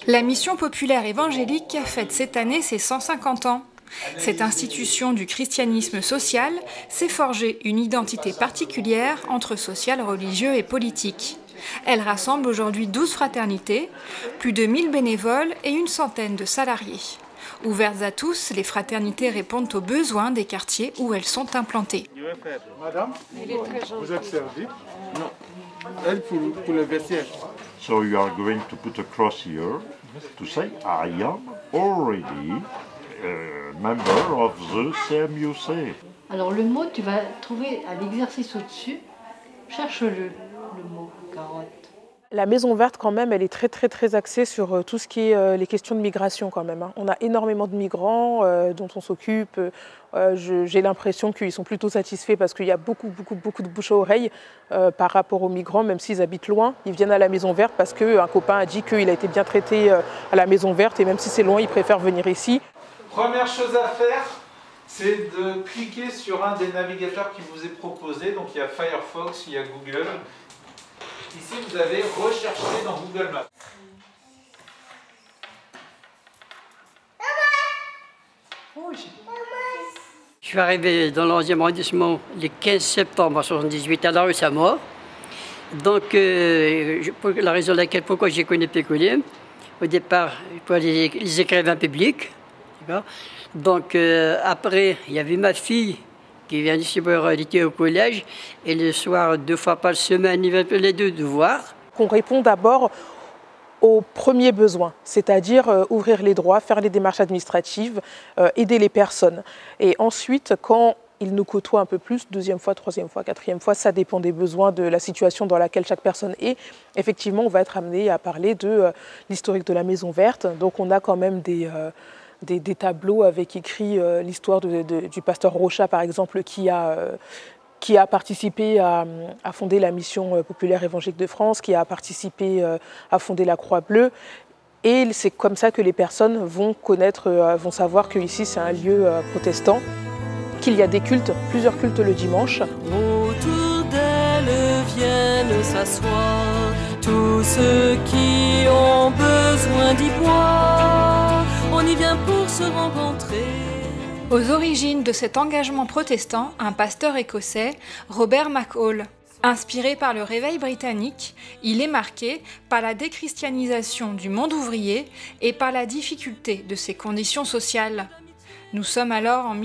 La Mission populaire évangélique fête cette année ses 150 ans. Cette institution du christianisme social s'est forgée une identité particulière entre social, religieux et politique. Elle rassemble aujourd'hui 12 fraternités, plus de 1000 bénévoles et une centaine de salariés. Ouvertes à tous, les fraternités répondent aux besoins des quartiers où elles sont implantées. Madame, vous êtes servie? Non. Elle pour le vestiaire. So you are going to put a cross here to say I am already a member of the CMUC. Alors le mot, tu vas trouver à l'exercice au-dessus. Cherche-le, le mot carotte. La Maison Verte, quand même, elle est très axée sur tout ce qui est les questions de migration, quand même. On a énormément de migrants dont on s'occupe. J'ai l'impression qu'ils sont plutôt satisfaits parce qu'il y a beaucoup de bouche à oreille par rapport aux migrants, même s'ils habitent loin. Ils viennent à la Maison Verte parce qu'un copain a dit qu'il a été bien traité à la Maison Verte et même si c'est loin, ils préfèrent venir ici. Première chose à faire, c'est de cliquer sur un des navigateurs qui vous est proposé. Donc il y a Firefox, il y a Google. Ici, vous avez recherché dans Google Maps. Je suis arrivé dans le 11e arrondissement le 15 septembre 1978 à la rue Saint-Maur. Donc, la raison de laquelle, pourquoi j'ai connu Pécunier, au départ, pour les écrivains publics. Donc, après, il y avait ma fille qui vient d'ici pour l'été au collège, et le soir, 2 fois par semaine, il va les deux devoirs. On répond d'abord aux premiers besoins, c'est-à-dire ouvrir les droits, faire les démarches administratives, aider les personnes. Et ensuite, quand ils nous côtoient un peu plus, 2e fois, 3e fois, 4e fois, ça dépend des besoins, de la situation dans laquelle chaque personne est. Effectivement, on va être amené à parler de l'historique de la Maison Verte. Donc on a quand même des tableaux avec écrit l'histoire du pasteur Rochat, par exemple, qui a participé à fonder la Mission populaire évangélique de France, qui a participé à fonder la Croix-Bleue. Et c'est comme ça que les personnes vont vont savoir qu'ici c'est un lieu protestant, qu'il y a des cultes, plusieurs cultes le dimanche. Autour d'elle viennent s'asseoir tous ceux qui ont besoin d'y boire. On y vient pour se rencontrer. Aux origines de cet engagement protestant, un pasteur écossais, Robert McCall. Inspiré par le réveil britannique, il est marqué par la déchristianisation du monde ouvrier et par la difficulté de ses conditions sociales. Nous sommes alors en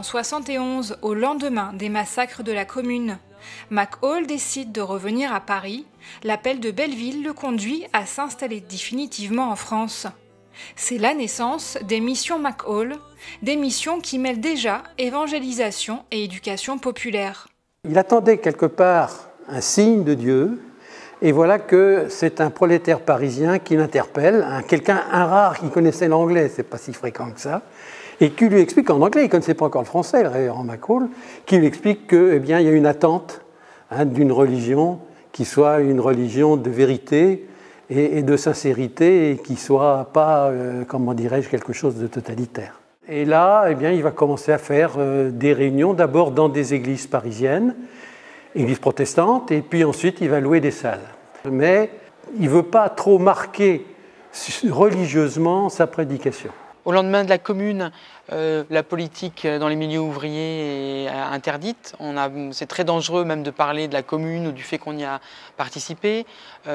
1871, au lendemain des massacres de la Commune. McCall décide de revenir à Paris. L'appel de Belleville le conduit à s'installer définitivement en France. C'est la naissance des missions McCall, des missions qui mêlent déjà évangélisation et éducation populaire. Il attendait quelque part un signe de Dieu, et voilà que c'est un prolétaire parisien qui l'interpelle, un rare qui connaissait l'anglais, c'est pas si fréquent que ça, et qui lui explique en anglais, il ne connaissait pas encore le français, le révérend McCall, qui lui explique qu'il y a une attente d'une religion qui soit une religion de vérité et de sincérité, et qui ne soit pas, comment dirais-je, quelque chose de totalitaire. Et là, il va commencer à faire des réunions, d'abord dans des églises parisiennes, églises protestantes, et puis ensuite il va louer des salles. Mais il ne veut pas trop marquer religieusement sa prédication. Au lendemain de la Commune, la politique dans les milieux ouvriers est interdite. C'est très dangereux même de parler de la Commune ou du fait qu'on y a participé.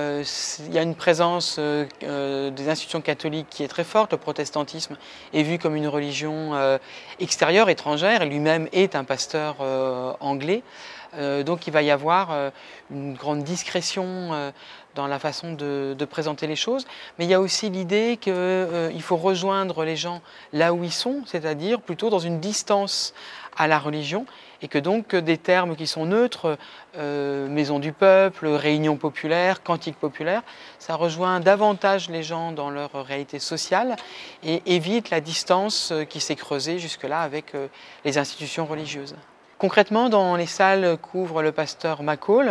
Il y a une présence des institutions catholiques qui est très forte. Le protestantisme est vu comme une religion extérieure, étrangère, et lui-même est un pasteur anglais. Donc il va y avoir une grande discrétion dans la façon de présenter les choses, mais il y a aussi l'idée qu'il faut rejoindre les gens là où ils sont, c'est-à-dire plutôt dans une distance à la religion, et que donc des termes qui sont neutres, maison du peuple, réunion populaire, cantique populaire, ça rejoint davantage les gens dans leur réalité sociale et évite la distance qui s'est creusée jusque-là avec les institutions religieuses. Concrètement, dans les salles qu'ouvre le pasteur McCall,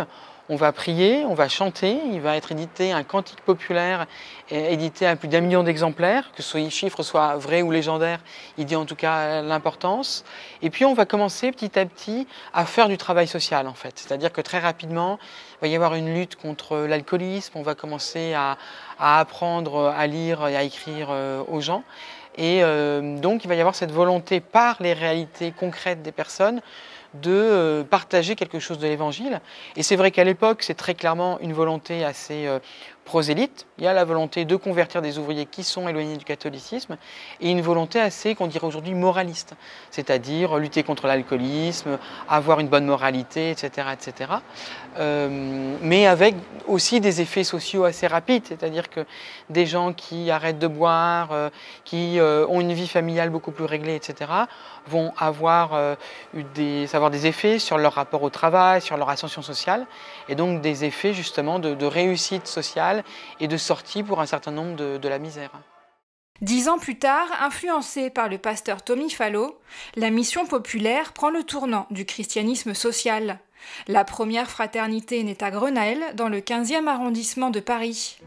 On va prier, on va chanter, il va être édité un cantique populaire, édité à plus d'1 million d'exemplaires, que ce chiffre soit vrai ou légendaire, il dit en tout cas l'importance. Et puis on va commencer petit à petit à faire du travail social en fait. C'est-à-dire que très rapidement, il va y avoir une lutte contre l'alcoolisme, on va commencer à apprendre à lire et à écrire aux gens. Et donc il va y avoir cette volonté par les réalités concrètes des personnes de partager quelque chose de l'Évangile. Et c'est vrai qu'à l'époque, c'est très clairement une volonté assez prosélyte. Il y a la volonté de convertir des ouvriers qui sont éloignés du catholicisme et une volonté assez, qu'on dirait aujourd'hui, moraliste, c'est-à-dire lutter contre l'alcoolisme, avoir une bonne moralité, etc. etc. Mais avec aussi des effets sociaux assez rapides, c'est-à-dire que des gens qui arrêtent de boire, qui ont une vie familiale beaucoup plus réglée, etc., vont avoir des effets sur leur rapport au travail, sur leur ascension sociale, et donc des effets justement de réussite sociale et de sortie pour un certain nombre de la misère. 10 ans plus tard, influencée par le pasteur Tommy Fallow, la mission populaire prend le tournant du christianisme social. La première fraternité naît à Grenelle, dans le 15e arrondissement de Paris.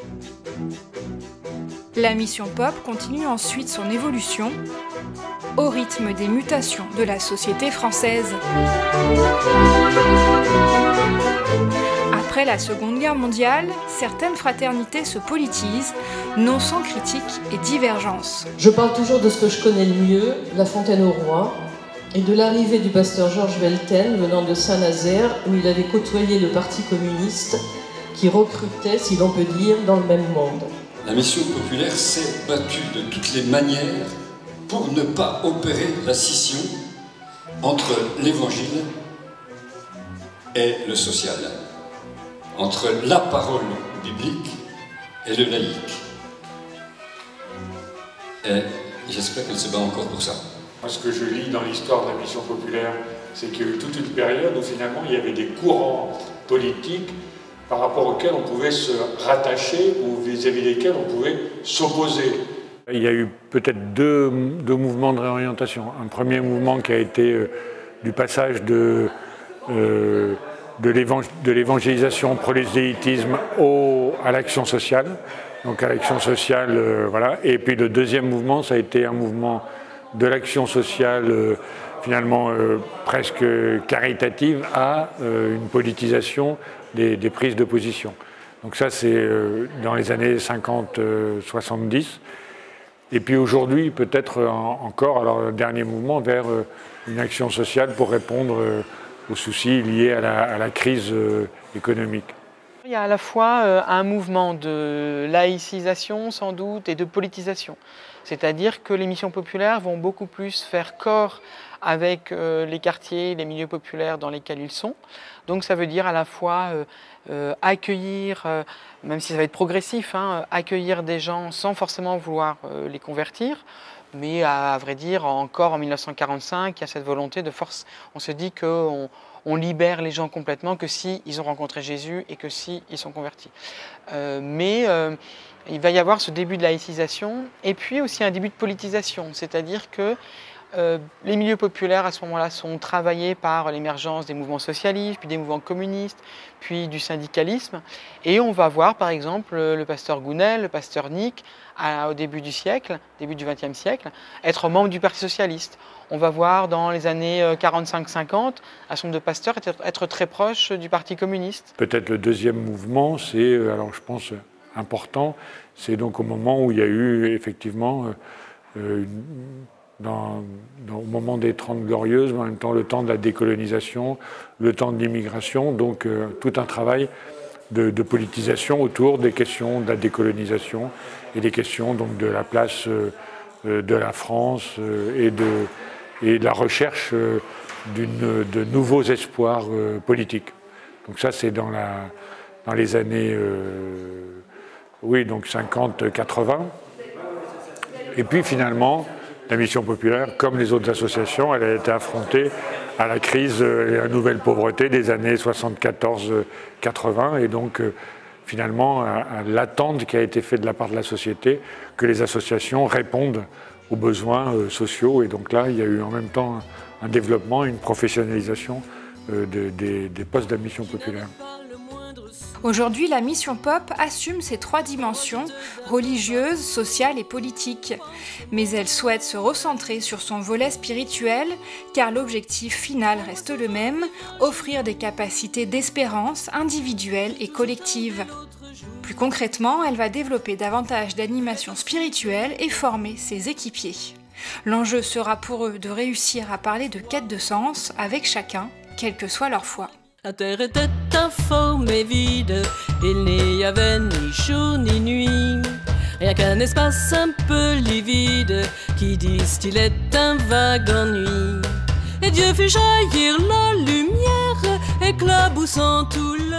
La mission pop continue ensuite son évolution au rythme des mutations de la société française. Après la Seconde Guerre mondiale, certaines fraternités se politisent, non sans critique et divergence. Je parle toujours de ce que je connais le mieux, La Fontaine au Roi, et de l'arrivée du pasteur Georges Velten venant de Saint-Nazaire, où il avait côtoyé le Parti communiste, qui recrutait, si l'on peut dire, dans le même monde. La mission populaire s'est battue de toutes les manières pour ne pas opérer la scission entre l'évangile et le social, entre la parole biblique et le laïque. Et j'espère qu'elle se bat encore pour ça. Moi, ce que je lis dans l'histoire de la mission populaire, c'est qu'il y a eu toute une période où finalement il y avait des courants politiques par rapport auxquels on pouvait se rattacher ou vis-à-vis desquels on pouvait s'opposer. Il y a eu peut-être deux mouvements de réorientation. Un premier mouvement qui a été du passage de l'évangélisation, prosélytisme à l'action sociale. Donc à l'action sociale, voilà. Et puis le deuxième mouvement, ça a été un mouvement de l'action sociale finalement presque caritative à une politisation des prises de position. Donc ça, c'est dans les années 50-70. Et puis aujourd'hui, peut-être encore, alors le dernier mouvement vers une action sociale pour répondre aux soucis liés à la crise économique. Il y a à la fois un mouvement de laïcisation sans doute et de politisation. C'est-à-dire que les missions populaires vont beaucoup plus faire corps avec les quartiers, les milieux populaires dans lesquels ils sont. Donc ça veut dire à la fois accueillir, même si ça va être progressif, hein, accueillir des gens sans forcément vouloir les convertir. Mais à vrai dire, encore en 1945, il y a cette volonté de force. On se dit qu'on libère les gens complètement que si ils ont rencontré Jésus et que si ils sont convertis. Il va y avoir ce début de laïcisation et puis aussi un début de politisation, c'est-à-dire que les milieux populaires à ce moment-là sont travaillés par l'émergence des mouvements socialistes, puis des mouvements communistes, puis du syndicalisme. Et on va voir par exemple le pasteur Gounel, le pasteur Nick, au début du siècle, début du XXe siècle, être membre du Parti socialiste. On va voir dans les années 45-50 un certain nombre de pasteurs être très proches du Parti communiste. Peut-être le deuxième mouvement, c'est, alors je pense important, c'est donc au moment où il y a eu effectivement au moment des 30 Glorieuses, mais en même temps le temps de la décolonisation, le temps de l'immigration, donc tout un travail de politisation autour des questions de la décolonisation et des questions donc, de la place de la France et de la recherche de nouveaux espoirs politiques. Donc ça c'est dans les années donc 50-80. Et puis finalement, la mission populaire, comme les autres associations, elle a été affrontée à la crise et à la nouvelle pauvreté des années 74-80 et donc finalement à l'attente qui a été faite de la part de la société que les associations répondent aux besoins sociaux et donc là il y a eu en même temps un développement, une professionnalisation des postes de la mission populaire. Aujourd'hui, la mission Pop assume ces 3 dimensions, religieuse, sociale et politique. Mais elle souhaite se recentrer sur son volet spirituel, car l'objectif final reste le même, offrir des capacités d'espérance individuelle et collective. Plus concrètement, elle va développer davantage d'animation spirituelle et former ses équipiers. L'enjeu sera pour eux de réussir à parler de quête de sens avec chacun, quelle que soit leur foi. La terre était informe et vide, il n'y avait ni jour ni nuit. Rien qu'un espace un peu livide qui distillait un vague ennui. Et Dieu fit jaillir la lumière, éclaboussant tout